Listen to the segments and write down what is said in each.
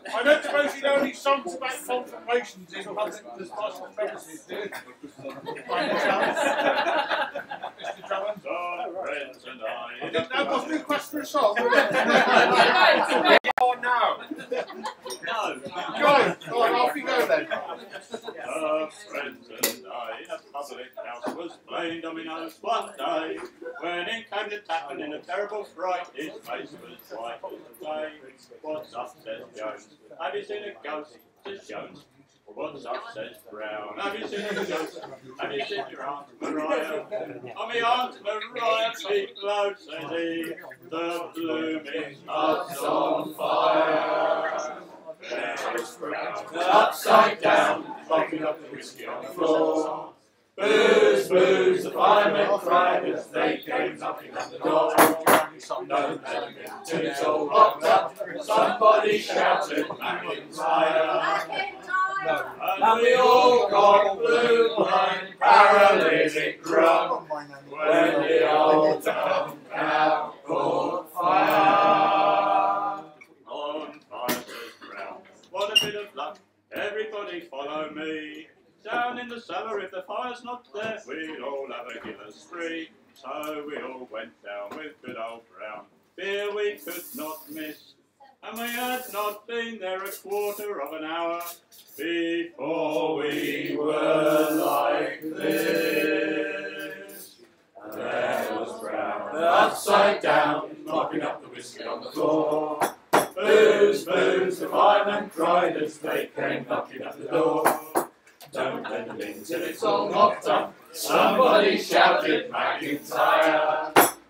I don't suppose you know any songs about confirmations in public hospital premises, do you? By any chance? Mr. Drummond? Oh, friends and I. That wasn't a request for a song. Oh, no. No. Go. Oh, off you go then. Friends and I in a public house was playing dominoes one day, when in came the tapping in a terrible fright. His face was white as the day. What's up, says Jones. Have you seen a ghost? Says Jones. What's up, says Brown. Have you seen a ghost? Have you seen your Aunt Mariah? Oh, my Aunt Mariah, keep low, says he. The blooming hut's on fire. There was Brown, upside down, mopping up the whiskey on the floor. Booze, booze, the firemen cried as they came knocking on the door. No element till it's all locked up. Somebody shouted, McIntyre. And we all got blue blind, paralytic drunk, when the old dumb cow caught fire. On fire, says Brown. What a bit of luck. Everybody follow me. Down in the cellar, if the fire's not there, we'd all have a killer's spree. So we all went down with good old Brown. Beer we could not miss, and we had not been there a quarter of an hour before we were like this. And there was Brown, upside down, mopping up the whiskey on the floor. Booze, booze, the fireman cried as they came knocking at the door. Don't let them in till it's all locked up. Somebody shouted, McIntyre.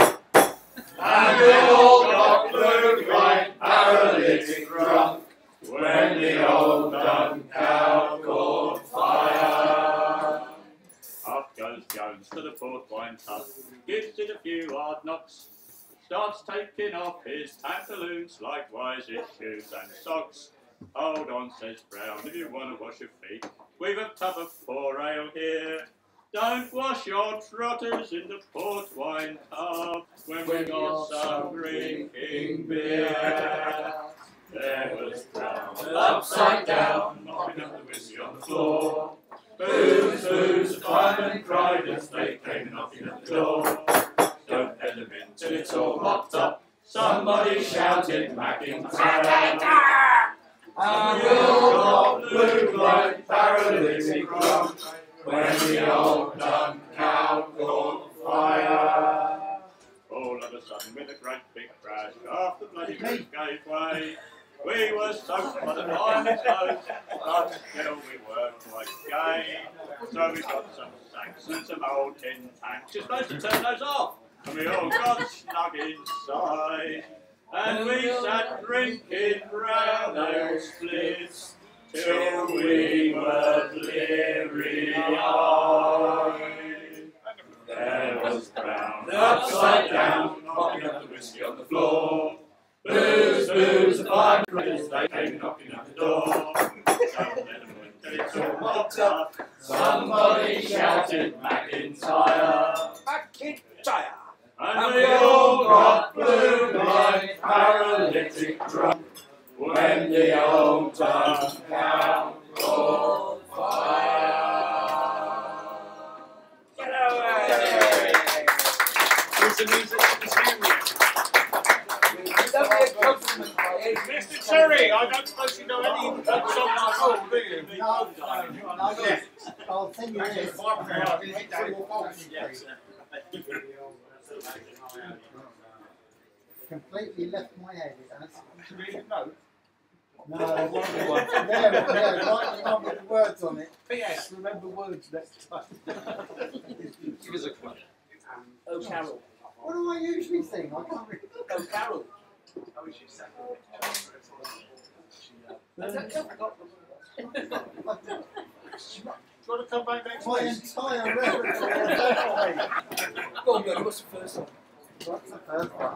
And we all got blue blind, paralytic drunk, when the old dumb cow caught fire. Off goes Jones to the port wine tub, gives it a few hard knocks, starts taking off his pantaloons, likewise his shoes and socks. Hold on, says Brown, if you want to wash your feet, we've a tub of poor ale here. Don't wash your trotters in the port wine tub when we got some drinking beer. There was Brown, upside down, mopping up the whiskey on the floor. Booze, booze, the firemen cried as they came knocking at the door. Don't let them in till it's all locked up. Somebody shouted, McIntyre. And we all got blue blind, paralytic drunk, when the old dumb cow caught fire. All of a sudden, with a great big crash, half the bloody roof gave way. We were soaked by the fireman's hose, but still we were quite gay. So we got some sacks and some old tin tanks. You're supposed to turn those off, and we all got snug inside. And we sat drinking brown ale splits till we were bleary-eyed. There was Brown, upside down, mopping up the whiskey on the floor. Booze, booze, the firemen they came knocking at the door. Don't let them in till it's all locked up. Somebody shouted, McIntyre. McIntyre. And we all got blue blind, paralytic drunk, when the old dumb cow caught fire. Mr. Cherry, I don't suppose you know any songs at all, do you? No, yes. I'll send you this. Completely left my head, it has. Read a note. No, I want one. Yeah, write one with the words on it. P.S. Remember words next time. Give us a clue. Oh, Carol. What do I usually sing? I can't remember. Oh, Carol. Do you want to come back next My week? entire repertoire. Go on, Billy, what's the first one? What's the first one?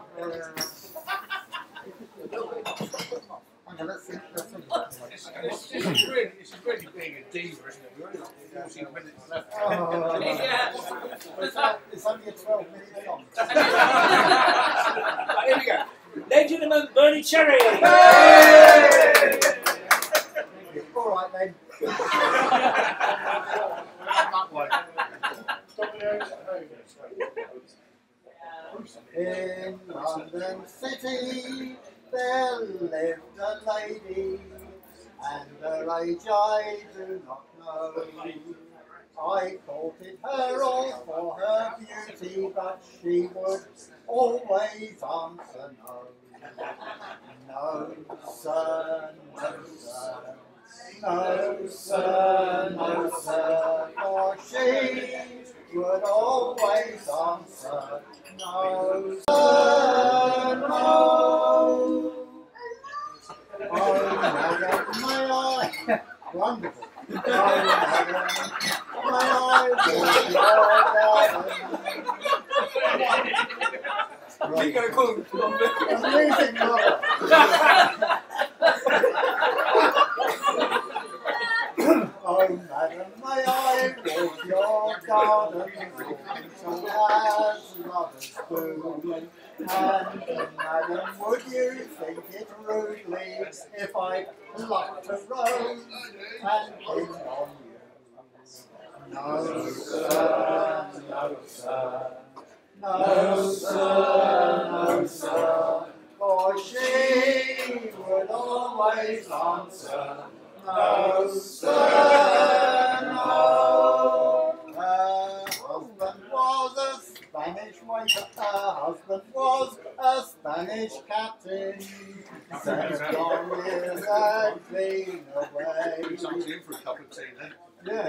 Okay, let's see. This is really being a diva, isn't it? We're only 14 minutes left. Oh, Yeah. it's only a 12-minute song. Right, here we go. Ladies and gentlemen, Bernie Cherry. Hey! again. That way. In London City there lived a lady, and her age I do not know. I courted her all for her beauty, but she would always answer no. No, sir, no, sir. No, sir, no, sir. For she would always answer no, sir, no. Oh, madam, may I? Wonderful. Oh, madam, may I walk your garden? Right. You're going to call him Amazing lover. Oh, madam, may I walk your garden as lovers do? And, madam, would you think it rudely if I plucked a rose and pinned on you? No, sir, no, sir. No, sir, no, sir. For she would always answer no, sir, no. Her husband was a Spanish waiter. Her husband was a Spanish captain. 7 long years had been away. Something in for a cup of tea then. Yeah.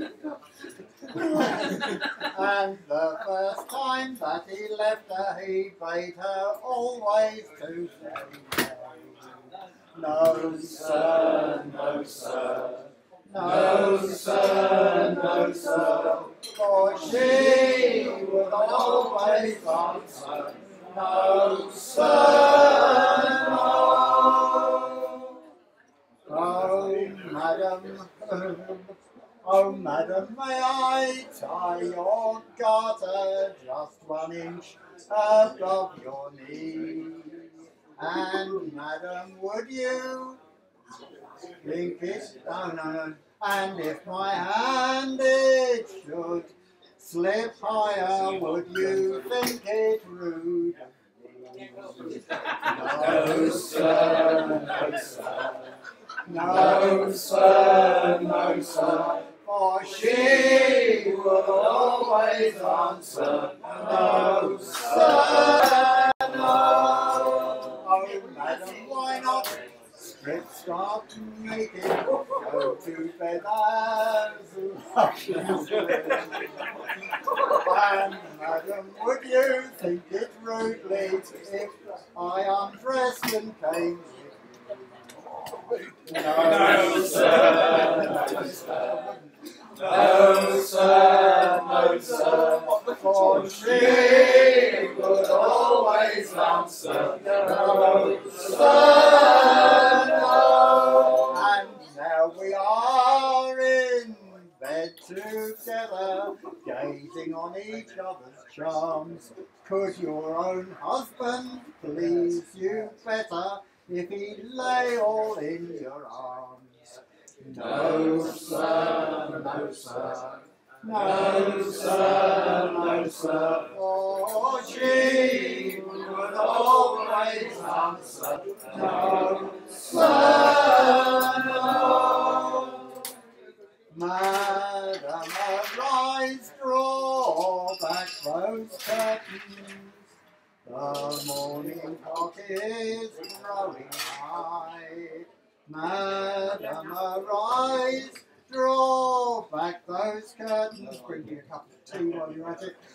And the first time that he left her, he bade her always to say no, sir, no, sir. No, sir, no, sir. For she would always answer no, sir, no. Oh, madam, oh, madam, may I tie your garter just 1 inch above your knee? And, madam, would you think it? Oh, no, no. And if my hand it should slip higher, would you think it rude? No, sir, no, sir. No, sir, no, sir. For she would always answer no, sir, no. Oh, madam, why not strip, start naked, go to bed as and, madam, would you think it rudely if I undressed and came with you? No, sir, no, sir. No, sir, no, sir. For she would always answer no, sir, no. And now we are in bed together, gazing on each other's charms. Could your own husband please you better if he lay all in your arms? No, sir, no, sir. No, sir, no, sir. For she would always answer no, sir, no. Madam, arise, draw back those curtains. The morning cock is growing high. Madam, arise, draw back those curtains. Bring me a cup of tea while you're at it.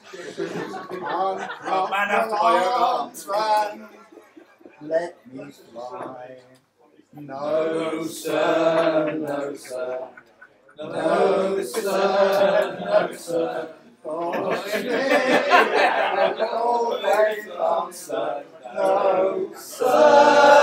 Uncross your arms and let me fly. No, sir, no, sir. No, sir, no, sir. For she will always answer no, sir.